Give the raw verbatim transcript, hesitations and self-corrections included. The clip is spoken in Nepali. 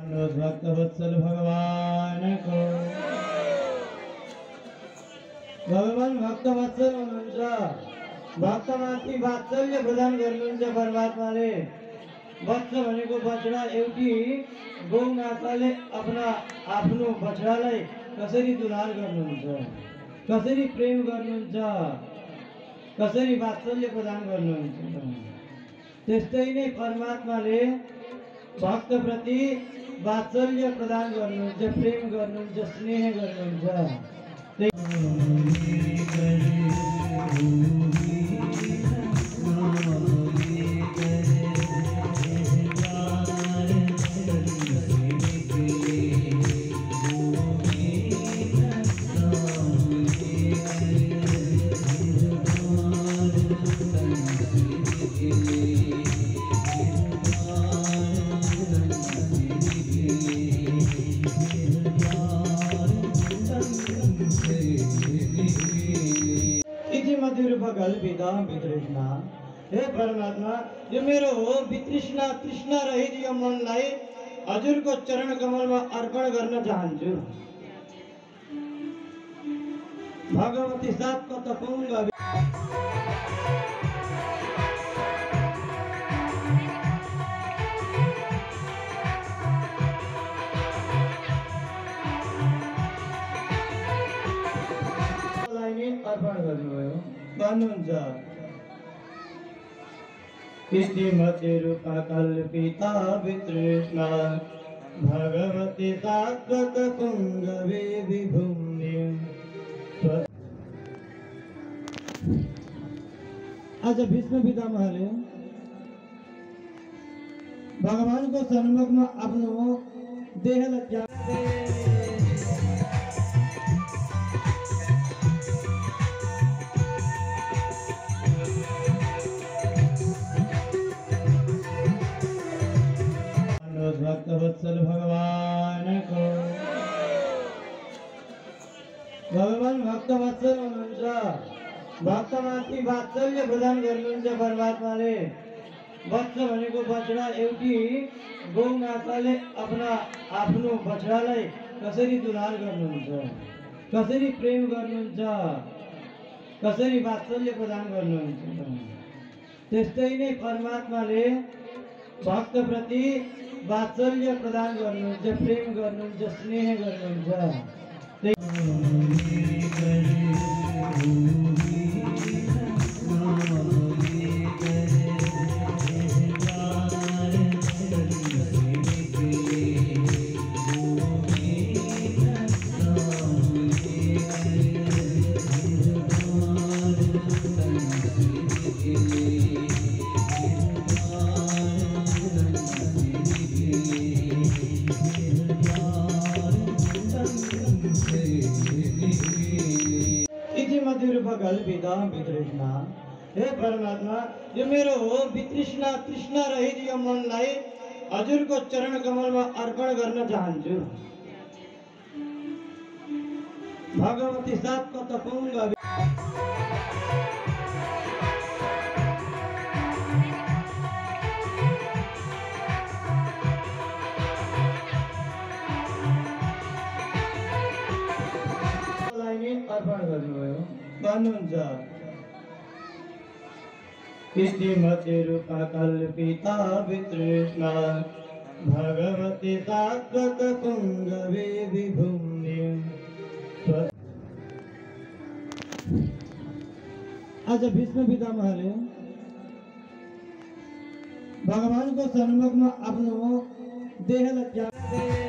भक्तवत्सल भगवान को भगवान भक्तवत्सल हुनुहुन्छ। भक्तमाथि वात्सल्य प्रदान गर्नुहुन्छ परमात्माले। वत्स भनेको बछडा, एउटी गौमाताले आफ्ना आफ्नो बछडालाई कसरी दुलार गर्नुहुन्छ, कसरी प्रेम गर्नुहुन्छ, कसरी वात्सल्य प्रदान गर्नुहुन्छ, त्यस्तै नै परमात्माले भक्तप्रति वात्सल्य प्रदान गर्नुहुन्छ, प्रेम गर्नुहुन्छ, स्नेह गर्नुहुन्छ। हे परमात्मा, यो मेरो हो वितृष्णा तृष्णा रहित यो मनलाई हजुरको चरण कमलमा अर्पण गर्न चाहन्छु। भगवती सात तपुङ्ग अर्पण गर्नुभयो भन्नुहुन्छ। इतिमति रूपा कल्पिता वितृष्णा भगवती सात्वत पुंगवे विभूमि। आज विष्णु पितामहले भगवानको सन्मुखमा आफ्नो देहलाई त्याग भक्तवत्सल भगवान को भगवान भक्तवत्सल हुनुहुन्छ। भक्तमाथि वात्सल्य प्रदान गर्नुहुन्छ परमात्माले। वत्स भनेको बछडा, एउटी गौमाताले आफ्ना आफ्नो बछडालाई कसरी दुलार गर्नुहुन्छ, कसरी प्रेम गर्नुहुन्छ, कसरी वात्सल्य प्रदान गर्नुहुन्छ, त्यस्तै नै परमात्माले भक्तप्रति वात्सल्य प्रदान गर्नुहुन्छ, प्रेम गर्नुहुन्छ, स्नेह गर्नुहुन्छ। हे परमात्मा, यो मेरो हो वितृष्णा तृष्णा रहित यो मनलाई हजुरको चरण कमलमा अर्पण गर्न चाहन्छु। भगवती सात तपुङ्ग अर्पण गर्नुभयो भन्नुहुन्छ। इतिमति रूपा कल्पिता वितृष्णा भगवती सात्वत पुंगवे विभूमि। आज विष्णु पितामहले भगवानको सन्मुखमा आफ्नो देहलाई त्याग